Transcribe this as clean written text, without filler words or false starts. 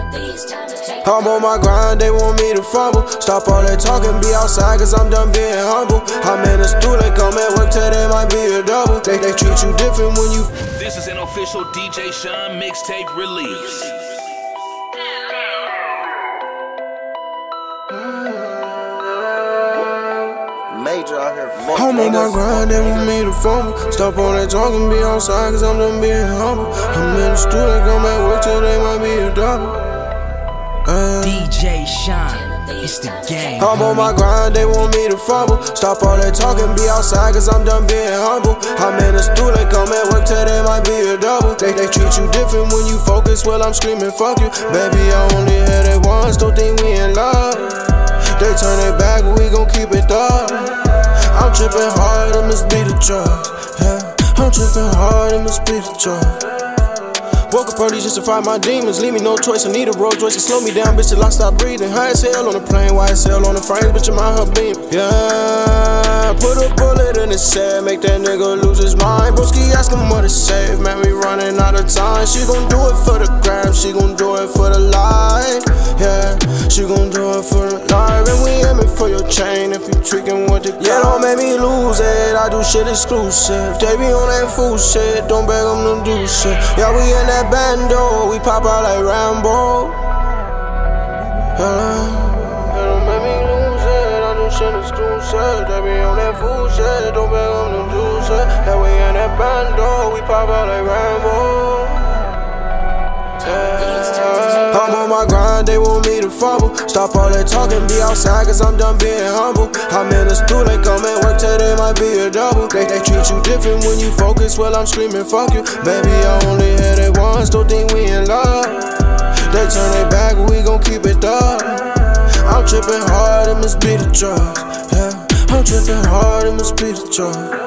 I'm on my grind, they want me to fumble. Stop all that talking, be outside, cause I'm done being humble. I'm in the stool, they come at work till they might be a double. They treat you different when you. This is an official DJ Sean mixtape release. Major out here. I'm on my grind, they want me to fumble. Stop all that talking, be outside, cause I'm done being humble. I'm in the stool, they come at work till they might be a double. DJ Sean, it's the game. I'm on my grind, they want me to fumble. Stop all that talking, be outside, cause I'm done being humble. I'm in the stool, they come at work till they might be a double. They treat you different when you focus, well I'm screaming fuck you. Baby, I only had it once, don't think we in love. They turn it back, we gon' keep it up. I'm tripping hard, it must be the drugs. Yeah, I'm tripping hard, it must be the drugs. Woke up early just to fight my demons. Leave me no choice, I need a Rolls Royce to slow me down, bitch, till I stop breathing. High as hell on the plane, why as hell on the frames, bitch, I'm out her beam. Yeah, put a bullet in his head, make that nigga lose his mind. Broski ask him what to save, man, we running out of time. She gon' do it for the gram, she gon' do it for the life. Yeah, she gon' do it for the life. And we aiming for your chain if you tweaking with the guy. Yeah, don't make me lose it, I do shit exclusive. They be on that fool shit, don't beg them to do shit. Yeah, we in that bando, we pop out like Rambo. Don't make me lose it, I do shit exclusive. They be on that fool shit, don't beg them to do shit. Yeah, we in that bando, we pop out like Rambo. I'm on my grind, they want me to fumble. Stop all that talking, be outside, cause I'm done being humble. I'm in the stool, they come at work till they might be a double. They treat you different when you focus, well I'm screaming fuck you. Baby, I only had it once, don't think we in love. They turn it back, we gon' keep it up. I'm tripping hard, it must be the drugs. Yeah, I'm tripping hard, it must be the drugs.